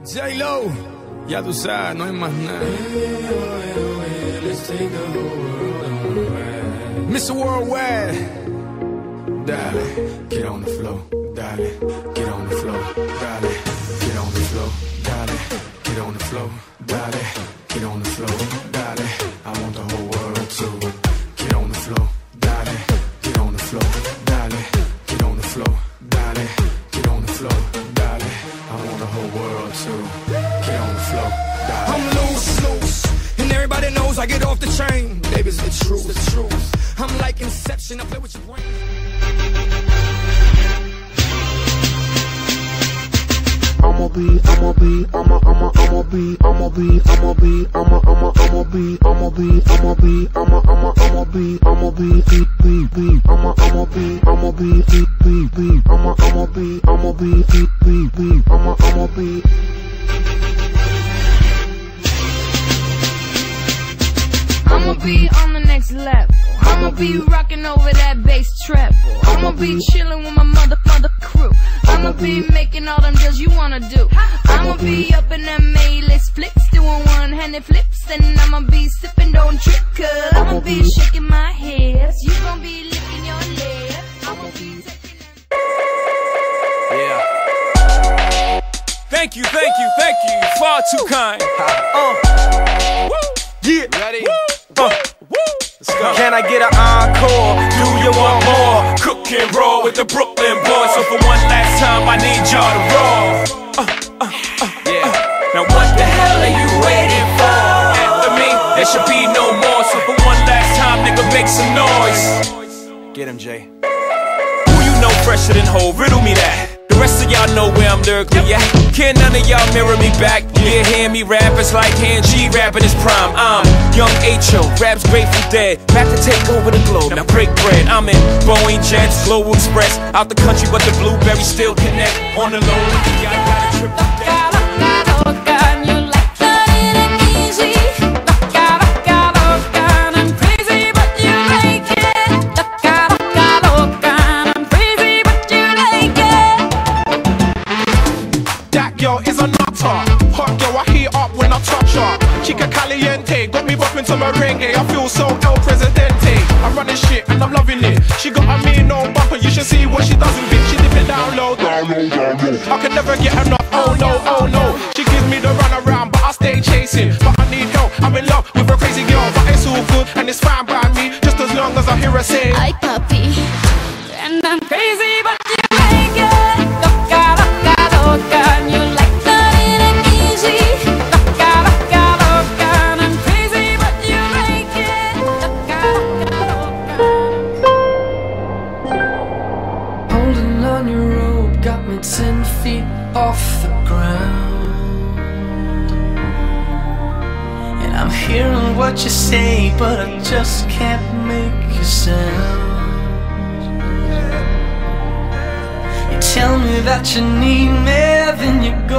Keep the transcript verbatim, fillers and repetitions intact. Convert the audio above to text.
J-Lo, ya tú sabes, no hay más nada. mister Worldwide, dale, get on the floor, dale, get on the floor, dale, get on the floor, dale, get on the floor, dale, get on the floor, dale. I want the whole world to get on the floor, dale, get on the floor, dale, get on the floor, dale, get on the floor, dale. I want the whole world to get on the floor, dale. I'm loose, loose, and everybody knows I get off the chain. Baby, it's the truth, the truth. I'm like Inception, I play with your brain. I'ma be, I'ma be, I'ma, I'ma, I'ma be, I'ma be, I'ma be, I'ma, I'ma, I'ma be, I'ma be, I'ma be, I'ma, I'ma, I'ma be, I'ma be, be, be, be, I'ma, I'ma be, I'ma be, be, be, be, I'ma, I'ma be, I'ma be, be, be, be, I'ma, I'ma be. I'ma be on the next level. I'ma be rocking over that bass treble. I'ma be chilling with my mother, mother crew. I'ma be making all them deals you wanna do. I'ma be up in them A-list flips, doing one-handed flips, and I'ma be sipping, don't trip, cause I'ma be shaking my hips. You gon' be licking your lips. I'ma be taking them. Yeah. Thank you, thank you, thank you. Far too kind. Uh. Woo. Yeah. Ready? Woo. Uh. Can I get an encore? Do you want more? Cook and roll with the Brooklyn boys. So for one last time, I need y'all to roll. Uh, uh, uh, yeah. Uh. Now what the hell are you waiting for? After me, there should be no more. So for one last time, nigga, make some noise. Get him, Jay. Who you know fresher than Hov? Riddle me that. The rest of y'all know where I'm lyrically at. Can none of y'all mirror me back? Yeah, hear me rap, it's like hand G rapping his prime. I'm young H O, raps Grateful Dead, back to take over the globe. Now break bread, I'm in Boeing Jets, Global Express. Out the country, but the blueberries still connect. On the low, y'all got a trip to death. Chica caliente, got me bopping to merengue. I feel so El Presidente. I'm running shit and I'm loving it. She got a mean old bumper, you should see what she does with it. She dip it down low, down low, down low. I can never get enough, oh no, oh no. She gives me the run around, but I stay chasing. But I need help, I'm in love with a crazy girl. But it's all good and it's fine by me, just as long as I hear her say, ay papi, and I'm crazy, but you like it. Loca, loca, loca, and you like that it ain't easy. Ten feet off the ground, and I'm hearing what you say, but I just can't make a sound. You tell me that you need me, then you go